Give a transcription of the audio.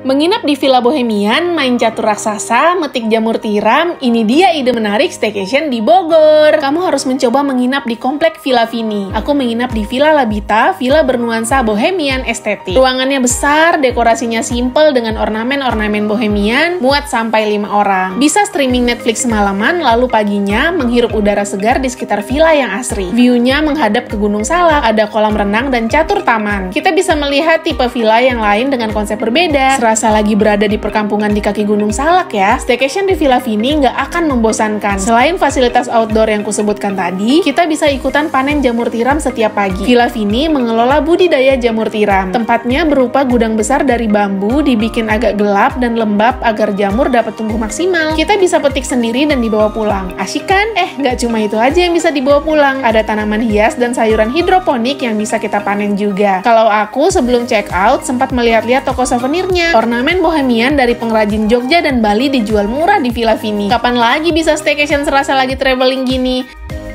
Menginap di Villa Bohemian, main catur raksasa, metik jamur tiram, ini dia ide menarik staycation di Bogor. Kamu harus mencoba menginap di komplek Villa Vini. Aku menginap di Villa Labita, villa bernuansa bohemian estetik. Ruangannya besar, dekorasinya simple dengan ornamen-ornamen bohemian, muat sampai 5 orang. Bisa streaming Netflix semalaman, lalu paginya menghirup udara segar di sekitar villa yang asri. View-nya menghadap ke Gunung Salak, ada kolam renang dan catur taman. Kita bisa melihat tipe villa yang lain dengan konsep berbeda. Serasa lagi berada di perkampungan di kaki Gunung Salak ya. Staycation di Villa Vini nggak akan membosankan. Selain fasilitas outdoor yang kusebutkan tadi, kita bisa ikutan panen jamur tiram setiap pagi. Villa Vini mengelola budidaya jamur tiram. Tempatnya berupa gudang besar dari bambu, dibikin agak gelap dan lembab agar jamur dapat tumbuh maksimal. Kita bisa petik sendiri dan dibawa pulang. Asyik kan? Nggak cuma itu aja yang bisa dibawa pulang. Ada tanaman hias dan sayuran hidroponik yang bisa kita panen juga. Kalau aku sebelum check out sempat melihat-lihat toko souvenirnya. Ornamen bohemian dari pengrajin Jogja dan Bali dijual murah di Villa Vini. Kapan lagi bisa staycation serasa lagi traveling gini?